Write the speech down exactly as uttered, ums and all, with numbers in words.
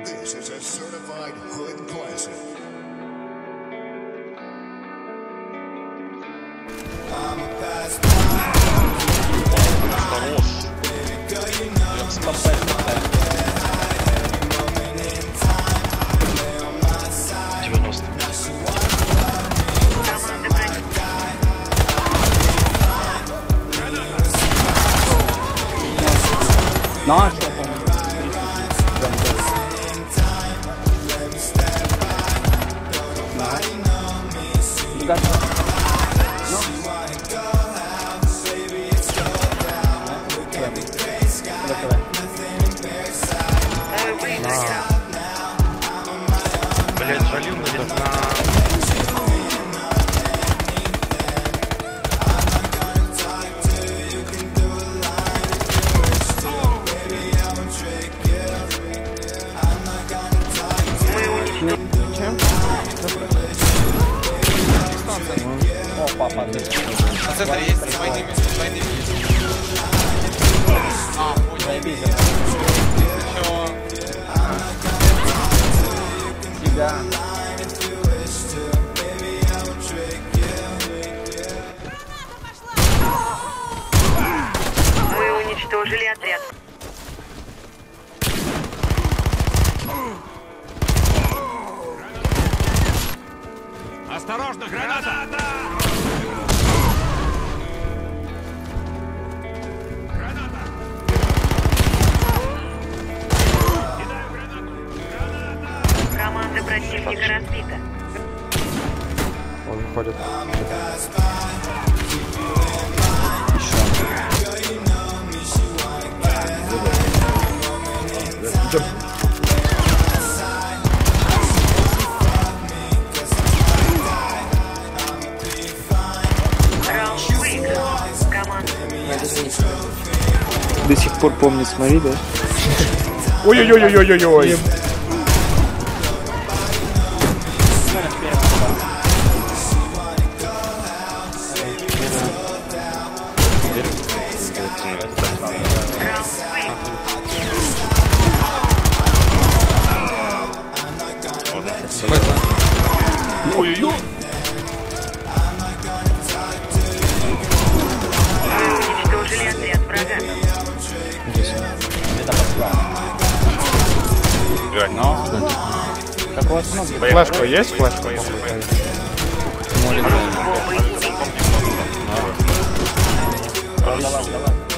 This is a certified hood classic. Хорош. Прям спасай, спасай. девяносто. На что, по-моему? Блять, валил на... О, папа, На центре есть, с двойными, с двойными есть. А, понял. Чё? Тебя. Мы уничтожили отряд. Осторожно, граната! Граната! Кидаю гранату! Граната! Команда противника разбита. Он выходит. Раунд выигран. Команда. До сих пор помнит, смотри, да? Ой-ой-ой-ой-ой-ой. Ой-ой-ой. Уничтожили отряд врага. Это пошла. Но. Какого сна? Флешка есть? Флешка? Бомбы. Давай, давай.